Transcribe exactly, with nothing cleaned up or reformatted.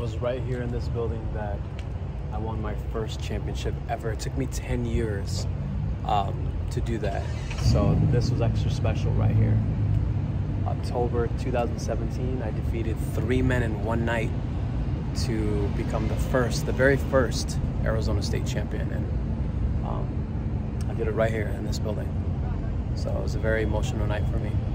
was right here in this building that I won my first championship ever. It took me ten years um, to do that. So this was extra special right here. October two thousand seventeen, I defeated three men in one night to become the first, the very first Arizona State champion. And um, I did it right here in this building. So it was a very emotional night for me.